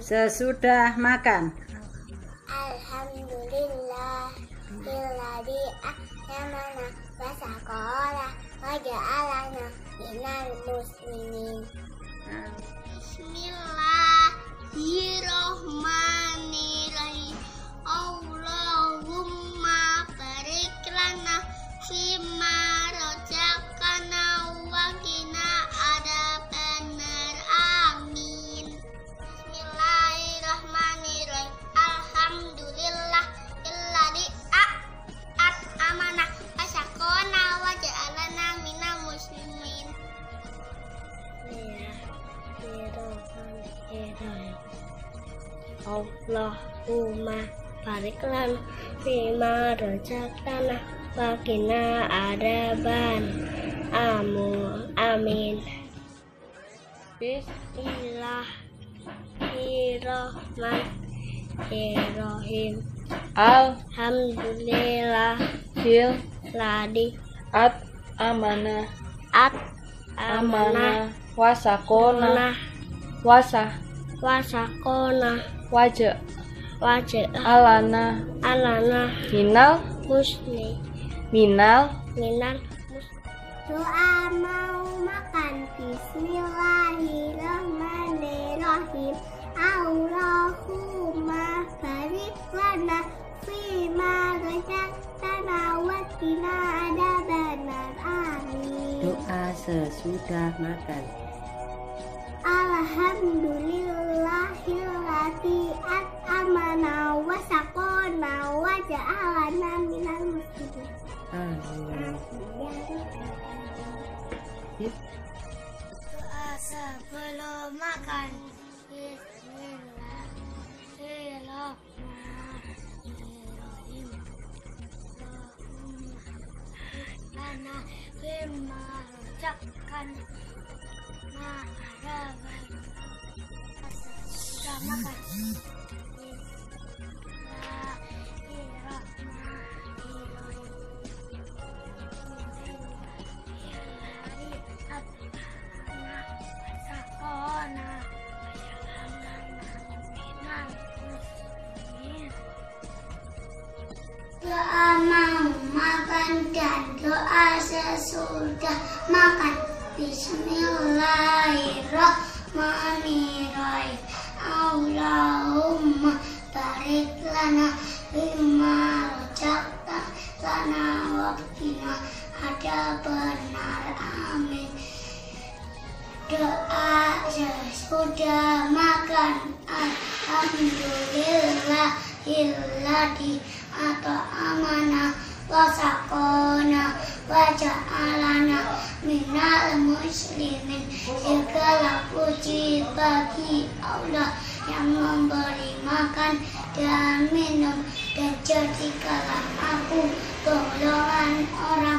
Sesudah makan. Alhamdulillah billadzi ahsamana wa saqala wa ja'alana minal muslimin. Bismillahirrahmanirrahim. Allahumma barik lana fima razaqtana wa qina adzabannar. Amin. Bismillahirrahmanirrahim. Alhamdulillah billadzi at'amana wa saqana wa ja'alana minal muslimin. Allahumma barik lana fima razaqtana wa qina adzaban. Amin. Bismillahirrahmanirrahim. Alhamdulillah billadzi At'amana at'amana wasakona alana minal doa mau makan. Bismillahirrahmanirrahim. Allahumma barik lana fima razaqtana wa qina adzabannar. Amin. Doa sesudah makan. Alhamdulillahilladzi at'amana wa saqana wa ja'alana minal muslimin. Amin. Doa sebelum makan. Bismillahirrahmanirrahim. Allahumma bima razaqtana sudah makan. Doa mau makan dan doa sesudah makan. Bismillahirrahmanirrahim. Allahumma barik lana fima razaqtana wa qina adzabannar. Amin. Doa sesudah makan. Alhamdulillahilladzi at'amana wa saqana wa ja'alana minal muslimin. Segala puji bagi Allah yang memberi makan dan minum, dan jadikanlah aku golongan orang